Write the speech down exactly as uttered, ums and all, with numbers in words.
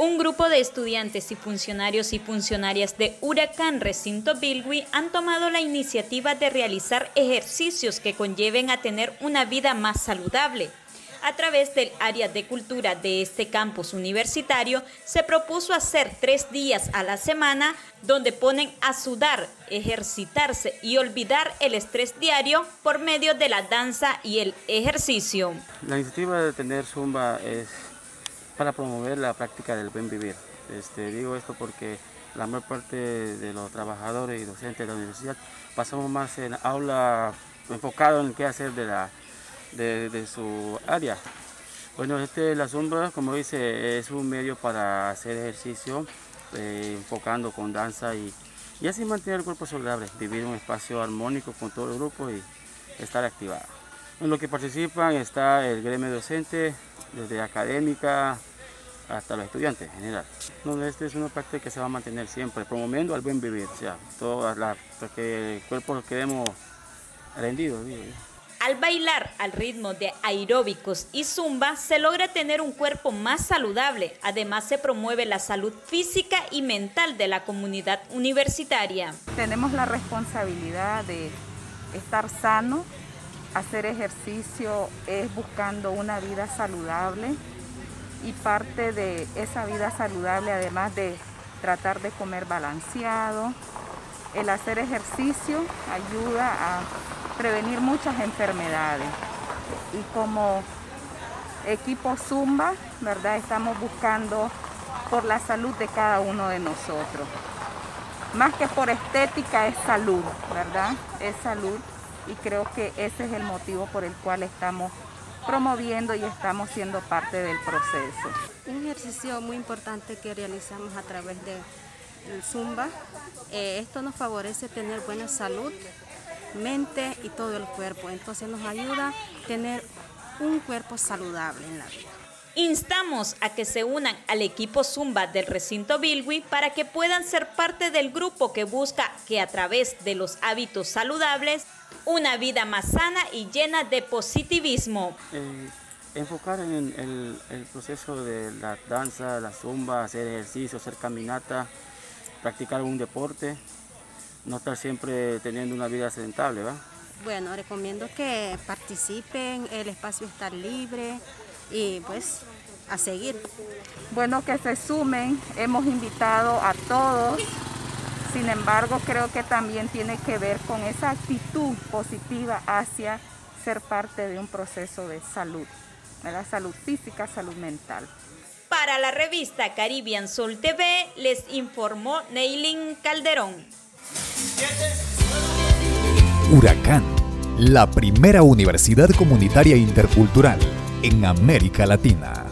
Un grupo de estudiantes y funcionarios y funcionarias de Huracán Recinto Bilwi han tomado la iniciativa de realizar ejercicios que conlleven a tener una vida más saludable. A través del área de cultura de este campus universitario, se propuso hacer tres días a la semana donde ponen a sudar, ejercitarse y olvidar el estrés diario por medio de la danza y el ejercicio. La iniciativa de tener Zumba es para promover la práctica del buen vivir. Este, digo esto porque la mayor parte de los trabajadores y docentes de la universidad pasamos más en aula enfocado en qué hacer de, la, de, de su área. Bueno, este, la Zumba, como dice, es un medio para hacer ejercicio, eh, enfocando con danza y, y así mantener el cuerpo saludable, vivir en un espacio armónico con todo el grupo y estar activado. En lo que participan está el gremio docente, desde académica hasta los estudiantes en general. No, esta es una práctica que se va a mantener siempre, promoviendo al buen vivir, o sea, todas las, que el cuerpo lo quedemos rendido. Digo. Al bailar al ritmo de aeróbicos y zumba, se logra tener un cuerpo más saludable. Además, se promueve la salud física y mental de la comunidad universitaria. Tenemos la responsabilidad de estar sano. Hacer ejercicio es buscando una vida saludable y parte de esa vida saludable, además de tratar de comer balanceado, el hacer ejercicio ayuda a prevenir muchas enfermedades. Y como equipo Zumba, ¿verdad? Estamos buscando por la salud de cada uno de nosotros. Más que por estética es salud, ¿verdad? Es salud. Y creo que ese es el motivo por el cual estamos promoviendo y estamos siendo parte del proceso. Un ejercicio muy importante que realizamos a través del Zumba. Eh, esto nos favorece tener buena salud, mente y todo el cuerpo. Entonces nos ayuda a tener un cuerpo saludable en la vida. Instamos a que se unan al equipo Zumba del Recinto Bilwi para que puedan ser parte del grupo que busca que a través de los hábitos saludables, una vida más sana y llena de positivismo. Eh, enfocar en el, el proceso de la danza, la Zumba, hacer ejercicio, hacer caminata, practicar un deporte, no estar siempre teniendo una vida sedentaria, ¿verdad? Bueno, recomiendo que participen, el espacio está libre. Y pues a seguir. Bueno, que se sumen, hemos invitado a todos, sin embargo creo que también tiene que ver con esa actitud positiva hacia ser parte de un proceso de salud, ¿verdad? Salud física, salud mental. Para la revista Caribbean Sol T V les informó Neilin Calderón. Huracán, la primera universidad comunitaria intercultural en América Latina.